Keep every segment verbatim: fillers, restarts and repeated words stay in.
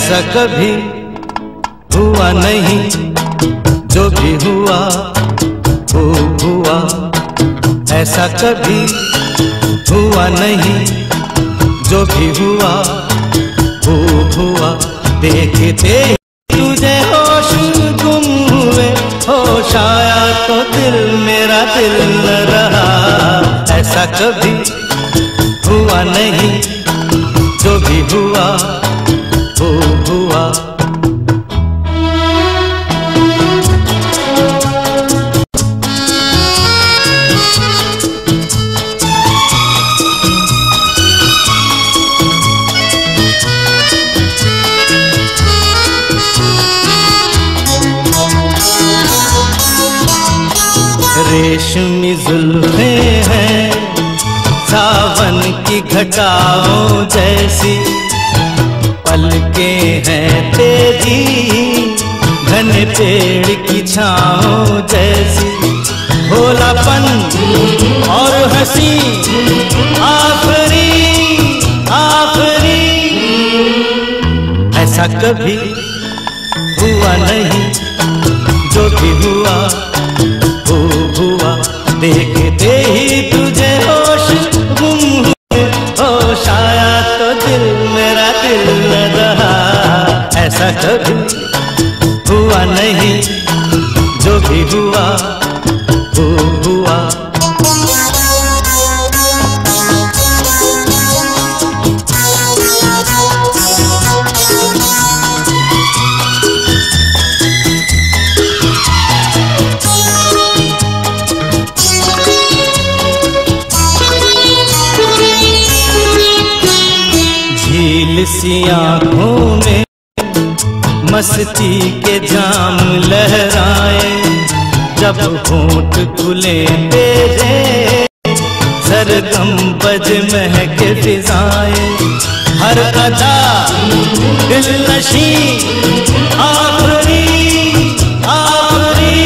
ऐसा कभी हुआ नहीं, जो भी हुआ वो हुआ। ऐसा कभी हुआ नहीं, जो भी हुआ वो हुआ। देखते तुझे होश गुम हुए, होश आया तो दिल मेरा दिल न रहा। ऐसा कभी हुआ नहीं, जो भी हुआ वो हुआ। रेशमी जुल्फें हैं सावन की घटाओं जैसी, पलकें हैं तेजी घने पेड़ की छाओं जैसी। भोलापन और हंसी आखिरी आखिरी। ऐसा कभी हुआ नहीं, जो भी हुआ वो हुआ। देखते ही तुझे होश गुम हुए, होश आया तो दिल मेरा दिल न रहा। ऐसा कभी हुआ नहीं, जो भी हुआ वो हुआ। झील सी आँखों में मस्ती के जाम लहराए, जब होंठ खुले तेरे सरगम बज महके फिजाएं। हर अदा दिल नशी आखिरी आखिरी।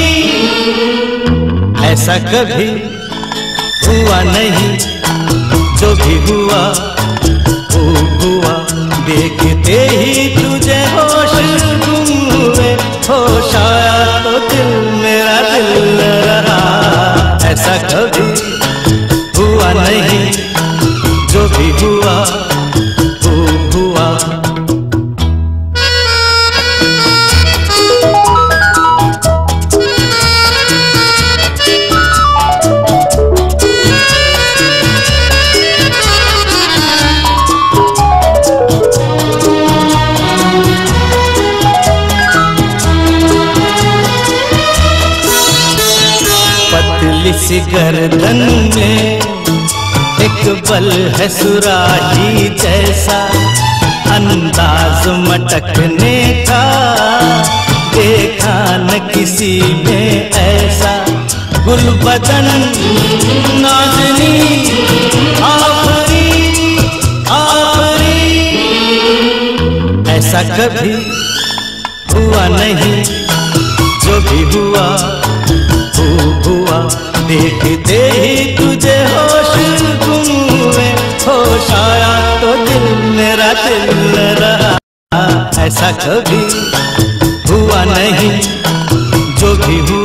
ऐसा कभी हुआ नहीं, जो भी हुआ वो हुआ। देखते ही तुझे होश गुम हुए, होश आया तो दिल मेरा दिल न रहा। ऐसा कभी हुआ नहीं, जो भी हुआ वो हुआ। सी गर्दन में एक बल है सुराही जैसा, अंदाज मटकने का देखा न किसी में ऐसा। गुलबदन नाज़नी आखिरी आखिरी। ऐसा कभी हुआ नहीं, जो भी हुआ वो हुआ। देखते ही तुझे होश गुम हुए, होश आया तो दिल मेरा दिल न रहा। ऐसा कभी हुआ नहीं, जो भी हुआ